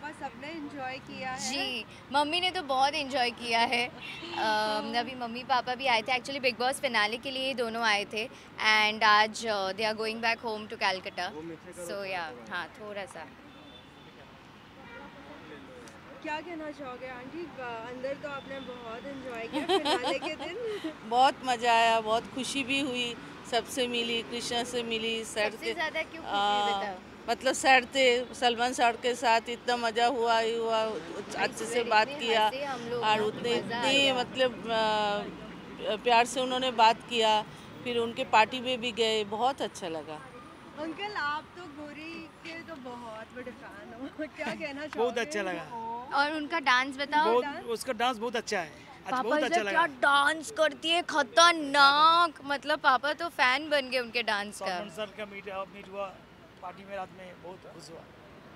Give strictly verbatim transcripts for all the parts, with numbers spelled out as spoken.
सबने एंजॉय किया है। जी, मम्मी ने तो बहुत एंजॉय किया है। uh, अभी मम्मी पापा भी आए थे, एक्चुअली बिग बॉस फिनाले के लिए दोनों आए थे एंड आज they are going back home to Calcutta, so yeah हाँ थोड़ा सा। क्या कहना चाहोगे आंटी, अंदर तो आपने बहुत एंजॉय किया फिनाले के दिन। बहुत मज़ा आया, बहुत खुशी भी हुई, सबसे मिली, कृष्णा से मिली, सर सबसे के ज़्यादा क्यों खुशी बताओ? मतलब सर थे, सलमान सर के साथ इतना मज़ा हुआ ही हुआ, अच्छे से बात किया और उतने इतनी मतलब आ, प्यार से उन्होंने बात किया, फिर उनके पार्टी में भी गए, बहुत अच्छा लगा। अंकल आप तो गौरी के तो बहुत बड़े फैन हो, क्या कहना चाहोगे? बहुत अच्छा लगा। और उनका डांस बताओ। बहुत, उसका डांस बहुत अच्छा है। अच्छा, पापा बहुत अच्छा क्या लगा। डांस करती है, खतरनाक, मतलब पापा तो फैन बन गए उनके डांस का। सलमान सर का मीट मीट हुआ पार्टी में, रात में बहुत खुश हुआ।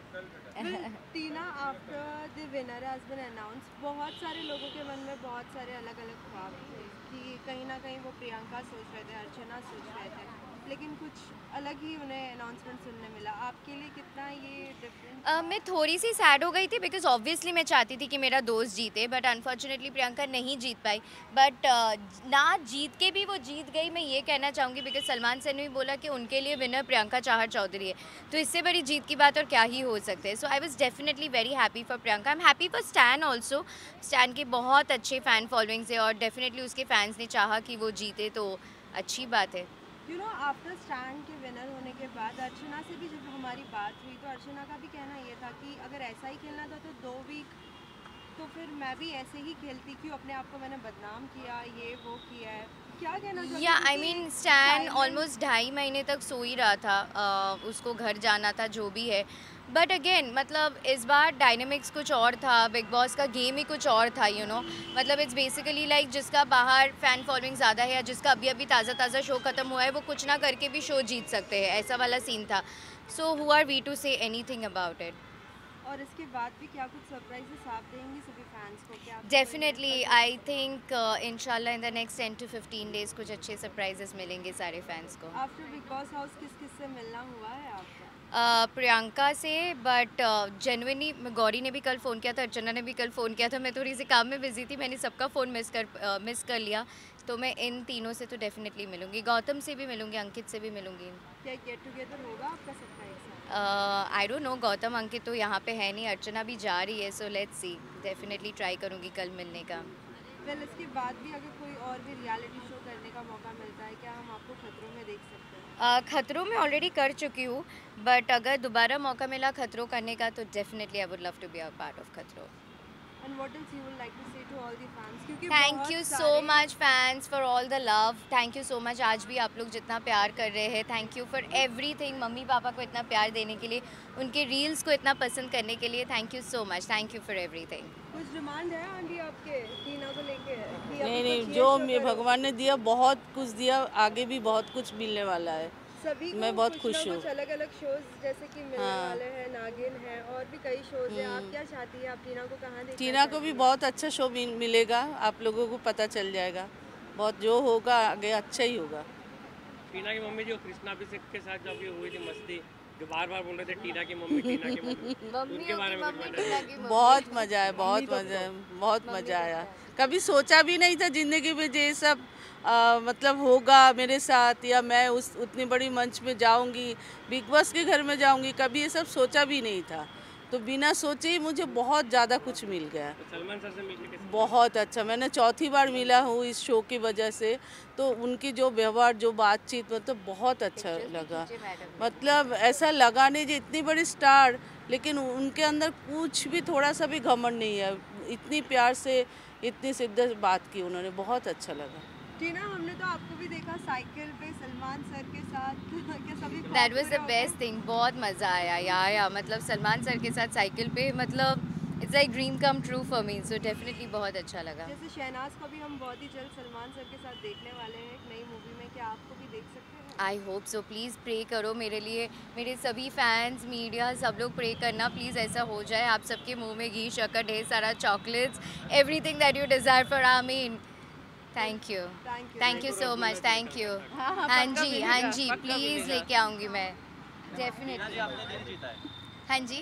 Tina, after the winner has been announce, बहुत सारे लोगों के मन में बहुत सारे अलग अलग ख्वाब थे कि कहीं ना कहीं वो प्रियंका सोच रहे थे, अर्चना सोच रहे थे, लेकिन कुछ अलग ही उन्हें अनाउंसमेंट सुनने मिला। आपके लिए कितना ये डिफरेंट? uh, मैं थोड़ी सी सैड हो गई थी बिकॉज ऑब्वियसली मैं चाहती थी कि मेरा दोस्त जीते, बट अनफॉर्चुनेटली प्रियंका नहीं जीत पाई। बट uh, ना जीत के भी वो जीत गई, मैं ये कहना चाहूँगी, बिकॉज सलमान सर ने भी बोला कि उनके लिए विनर प्रियंका चाहर चौधरी है, तो इससे बड़ी जीत की बात और क्या ही हो सकते हैं। So I was definitely very happy for Priyanka. I am happy for Stan also. Stan के बहुत अच्छे फ़ैन फॉलोइंग्स है और डेफिनेटली उसके फैंस ने चाहा कि वो जीते, तो अच्छी बात है। यू नो, आफ्टर स्टैंड के विनर होने के बाद अर्चना से भी जब हमारी बात हुई तो अर्चना का भी कहना ये था कि अगर ऐसा ही खेलना था तो दो वीक तो फिर मैं भी ऐसे ही खेलती, क्यों अपने आप को मैंने बदनाम किया, ये वो किया है, क्या कहना चाहिए? या आई मीन स्टैन ऑलमोस्ट ढाई महीने तक सो ही रहा था, uh, उसको घर जाना था, जो भी है। बट अगेन मतलब इस बार डायनेमिक्स कुछ और था, बिग बॉस का गेम ही कुछ और था, यू नो मतलब इट्स बेसिकली लाइक जिसका बाहर फ़ैन फॉलोइंग ज़्यादा है या जिसका अभी अभी ताज़ा ताज़ा शो ख़त्म हुआ है वो कुछ ना करके भी शो जीत सकते हैं, ऐसा वाला सीन था। So who are we to say anything about it. और इसके बाद भी क्या कुछ सरप्राइजेस आप देंगी सभी फैंस को? क्या डेफिनेटली आई थिंक इंशाल्लाह in the next ten to fifteen days कुछ अच्छे सरप्राइजेस मिलेंगे सारे फैंस को। आफ्टर बिग बॉस हाउस किस किस से मिलना हुआ है आपका? Uh, प्रियंका से, बट जेन्युइनली uh, गौरी ने भी कल फ़ोन किया था, अर्चना ने भी कल फ़ोन किया था, मैं थोड़ी सी काम में बिजी थी, मैंने सबका फ़ोन मिस कर मिस uh, कर लिया, तो मैं इन तीनों से तो डेफिनेटली मिलूंगी, गौतम से भी मिलूंगी, अंकित से भी मिलूंगी। क्या गेट टुगेदर होगा आपका सबका एक साथ? I don't know, Gautam Ankit तो यहाँ पे है नहीं, अर्चना भी जा रही है, so let's see, definitely try करूँगी कल मिलने का। वेल, इसके बाद भी अगर कोई और भी रियलिटी शो करने का मौका मिलता है, क्या हम आपको खतरों में देख सकते हैं? uh, खतरों में ऑलरेडी कर चुकी हूँ, बट अगर दोबारा मौका मिला खतरों करने का तो definitely I would love to be a part of खतरों। And what else you would like to say to all the fans? क्योंकि thank you so much fans for all the love, thank you so much, आज भी आप लोग जितना प्यार कर रहे हैं, thank you for everything. Mummy papa को इतना प्यार देने के लिए, उनके रील्स को इतना पसंद करने के लिए, thank you so much, thank you for everything. कुछ डिमांड है आंटी आपके टीना को लेके? नहीं नहीं, जो भगवान ने दिया बहुत कुछ दिया, आगे भी बहुत कुछ मिलने वाला है, सभी को मैं बहुत कुछ खुश हूँ। अलग अलग शोज जैसे कि मिलने हाँ। वाले हैं, नागिन है और भी कई शोज हैं, आप क्या चाहती है? आप टीना को कहाँ देखना टीना को चाहती भी हैं? बहुत अच्छा शो मिलेगा, आप लोगों को पता चल जाएगा, बहुत जो होगा आगे अच्छा ही होगा। टीना की मम्मी जो कृष्णा अभिषेक के साथ जो अभी हुई थी मस्ती, जो बार बार बोल रहे थे टीना की मम्मी टीना की मम्मी, उनके बारे में कुछ बताइए। बहुत मज़ा आया, बहुत मज़ा आया, बहुत मज़ा आया, कभी सोचा भी नहीं था ज़िंदगी में ये सब आ, मतलब होगा मेरे साथ, या मैं उस उतनी बड़ी मंच में जाऊंगी, बिग बॉस के घर में जाऊंगी, कभी ये सब सोचा भी नहीं था, तो बिना सोचे ही मुझे बहुत ज़्यादा कुछ मिल गया। तो सलमान सर से मिलके बहुत अच्छा, मैंने चौथी बार मिला हूँ इस शो की वजह से, तो उनकी जो व्यवहार, जो बातचीत, मतलब बहुत अच्छा लगा, मतलब ऐसा लगा नहीं जो इतनी बड़ी स्टार, लेकिन उनके अंदर कुछ भी थोड़ा सा भी घमंड नहीं है, इतनी प्यार से इतनी शिद्दत बात की उन्होंने, बहुत अच्छा लगा। टीना, हमने तो आपको भी देखा साइकिल पे सलमान सर के साथ क्या सभी that was the best thing, बहुत मज़ा आया या या मतलब सलमान सर के साथ साइकिल पे, मतलब it's like dream come true for me, so definitely बहुत अच्छा लगा। जैसे शहनाज को भी हम बहुत ही जल्द सलमान सर के साथ देखने वाले हैं एक नई मूवी में, क्या आपको भी देख सकते हैं? I hope so, please pray करो मेरे लिए, मेरे सभी फैंस, मीडिया, सब लोग प्रे करना प्लीज़, ऐसा हो जाए, आप सबके मुंह में घी शक्कर, ढेर सारा chocolates, everything that you desire for आमीन। Thank you, thank you so much, thank you. हाँ जी, हाँ जी, प्लीज़ लेके आऊँगी मैं, डेफिनेटली। हाँ जी।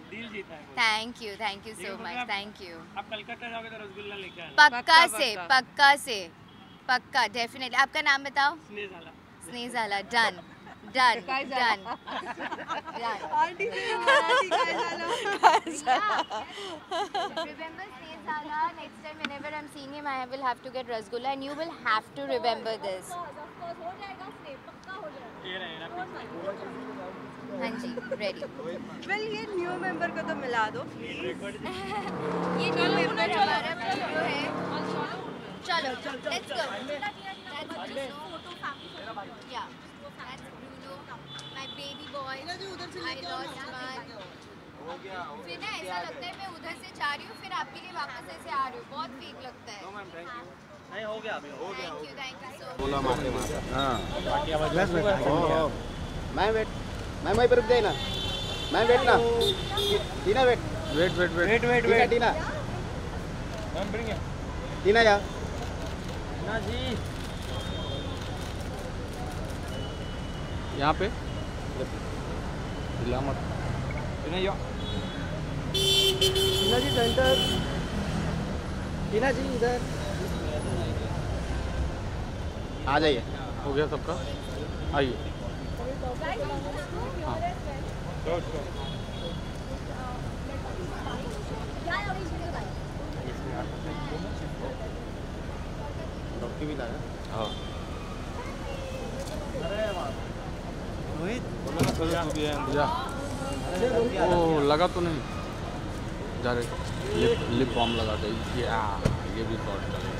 दिल जीता है। Thank you thank you so much, thank you. आप कलकत्ता जाओगे तो रसगुल्ला लेके आना। पक्का से पक्का से पक्का, डेफिनेटली। आपका नाम बताओ? Snehala. Snehala. Done done done aunty से मराठी काय झालं? Remember Sneezala, next time whenever I'm seeing him, I will have to get rasgulla and you will have to remember this. ये रहेगा। हाँ जी, ready. वेल ये न्यू मेंबर को तो मिला दो। ये न्यू मेंबर हमारा ब्रूनो है। चलो, let's go. That's Bruno. Yeah, that's Bruno, my baby boy. I lost one. फिर ना ऐसा लगता है मैं उधर से जा रही हूँ फिर आपके लिए वापस ऐसे आ रही हूँ, बहुत फेक लगता है। नहीं हो गया अभी, हो गया। Thank you thank you so बोला मारते मारते हाँ ओ ओ मैं वेट मैं वहीं पर रुक जाए ना मैं वेट ना Tina wait wait wait wait wait wait Tina wait. Tina ma'am bring है। टीना जा ना जी। यहाँ पे हिला मत। नहीं यो। टीना जी सेंटर टीना जी इधर आ जाइए। हो गया सबका, आइए। हाँ डॉक्टर भी लाया। हाँ जा। ओ लगा तो नहीं जा रहे। लिप लिप बाम लगा दे। या ये भी शॉर्ट कर।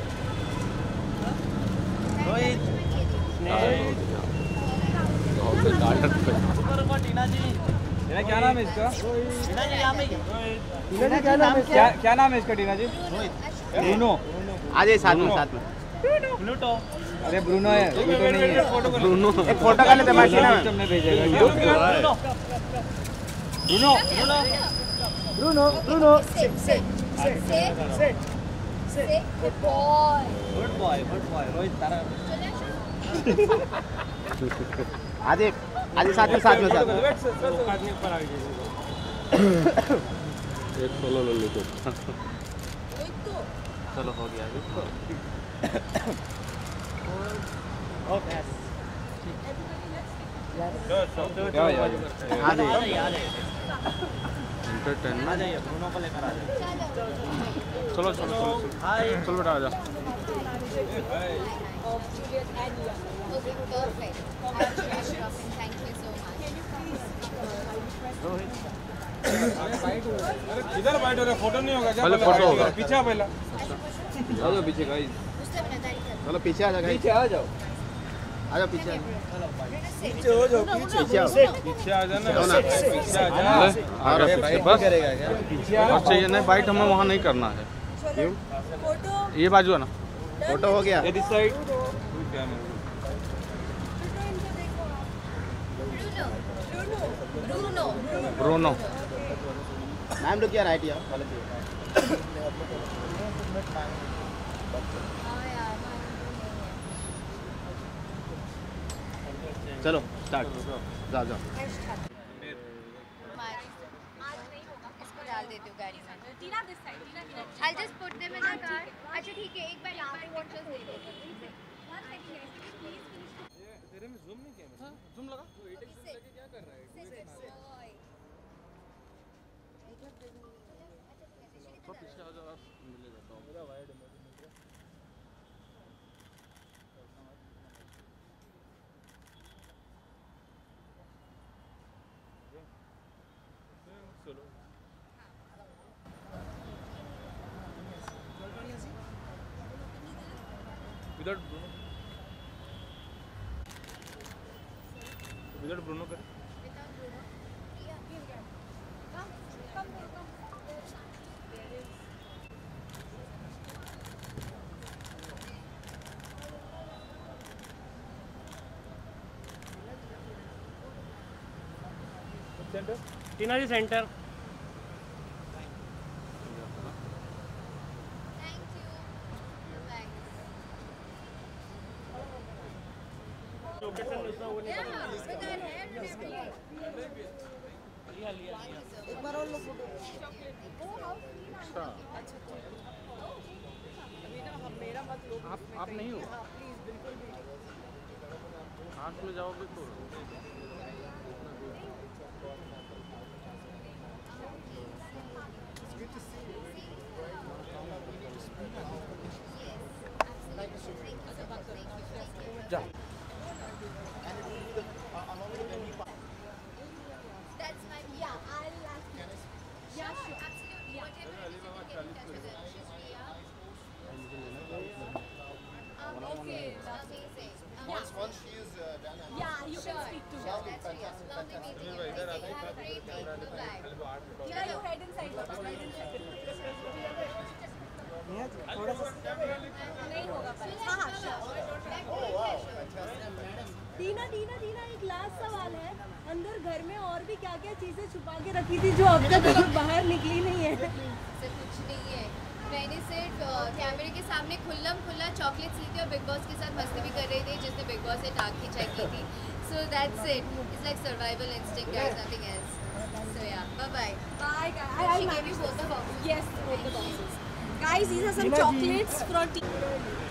टीना जी। टीना क्या नाम है इसका? टीना जी यहाँ पे। टीना जी क्या नाम है क्या क्या नाम है इसका टीना जी? ब्रूनो। आ जाइए साथ में साथ में। प्लूटो। अरे ब्रूनो है, प्लूटो नहीं है। ब्रूनो एक फोटो का लेते मार्टिना में तुमने भेजेगा क्या? Bruno. Bruno Bruno Sit, sit, sit, sit, sit, good boy. Good boy, good boy. Rohit Tara. आ जाइए आ जाइए साथ में साथ में साथ में। आदमी ऊपर आ गए। एक सोलो ले लो। चलो हो गया आ जाइए। एंटरटेनमेंट। आ जाइए, ब्रूनो को लेकर आ जाइए। चलो चलो चलो चलो बेटा आ जा। Okay, perfect. Thank you so much. इधर बैठ रहे फोटो नहीं होगा क्या? पहले फोटो होगा। पीछे आ पहला। आ जाओ पीछे गाइस। उससे बना तारीफ कर। चलो पीछे आ जाओ पीछे आ जाओ। आ जाओ पीछे पीछे हो जाओ, पीछे पीछे आओ। पीछे आ जाना। पीछे आ जा। आ गया पीछे बस। करेगा क्या? पीछे आ। और चाहिए नहीं, बाइट हमें वहाँ नहीं करना है। क्यों ये बाजू है ना। फोटो हो गया। ये this side. Bruno. Bruno. Bruno. Ma'am लोग क्या राइट यार हाँ यार, चलो स्टार्ट जाओ जाओ। हमारे इसको डाल देती हूँ गाड़ी में। I'll just put them in the car. अच्छा ठीक है, एक बार यहाँ पे watches दे दो। तेरे में जूम नहीं किया? हां जूम लगा। तो एटेक्स लेके क्या कर रहा है? तो पीछे आ जाओ, मिलेगा तो। पूरा वाइड है। चलो विदाउट ब्रूनो विदाउट ब्रूनो कर। Centre Tina ji centre. Thank you. Thanks. Location उसमें वो नहीं Yeah, with our hair and everything. एक बार और लो फोटो। अच्छा आप आप नहीं हो, हाथ में जाओगे तो जा। That's my yeah. I'll ask you. Yeah, sure. Absolutely. Whatever it is, you can get in touch with her. She's Priya. Um, okay. Amazing. Um, Once once she is uh, done, I'm yeah, you can speak to her. That's yes. Lovely meeting you. Have a great day. Bye. Yeah, you head inside. Baba. Head inside. थोड़ा सा नहीं होगा पर हाँ हाँ sure. टीना टीना टीना एक last सवाल है, अंदर घर में और भी क्या क्या चीजें छुपा के रखी थी जो अब तक बाहर निकली नहीं है? से कुछ नहीं है, मैंने सिर्फ कैमरे के सामने खुल्लम खुल्ला चॉकलेट्स ली थी और बिग बॉस के साथ मस्ती भी कर रही थी जिसने बिग बॉस से टांग खिंचाई की थी. So that's it. It's like survival instinct guys, nothing else. So yeah bye bye. Bye guys. She gave me both the boxes. Yes, both the boxes. Guys, these are some chocolates from Tina.